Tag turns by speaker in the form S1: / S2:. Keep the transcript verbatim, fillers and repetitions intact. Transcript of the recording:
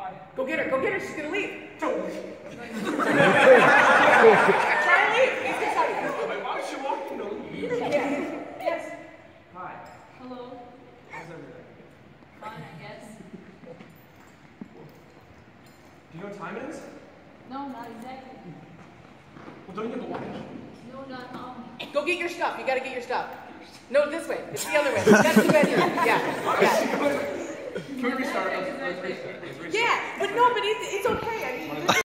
S1: Hi.
S2: Go get her. Go get her. She's gonna leave.
S1: Don't leave.
S2: Try to leave. He's gonna tell you.
S1: Why is she walking to leave?
S2: Yes. Yes.
S1: Hi.
S3: Hello.
S1: How's everything?
S3: Fine, I guess.
S1: Do you know what time it is?
S3: No, not exactly.
S1: Well, don't you have a watch?
S3: No, not on me.
S2: Go get your stuff. You gotta get your stuff. No, this way. It's the other way. That's the venue. Yeah. Yeah.
S1: Can we restart? Let's, let's restart. Let's restart.
S2: Yeah. But no, but it's, it's okay. I mean,